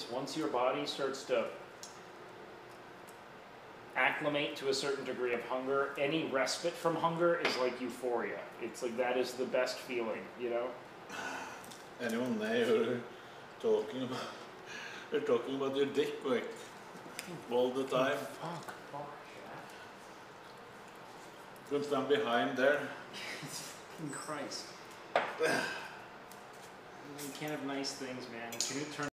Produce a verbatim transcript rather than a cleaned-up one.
Once your body starts to acclimate to a certain degree of hunger, any respite from hunger is like euphoria. It's like that is the best feeling, you know? Anyone now you're talking about, you're talking about your dick like all the time. Oh, fuck, fuck, You can stand behind there. fucking Christ. You can't have nice things, man. Can you turn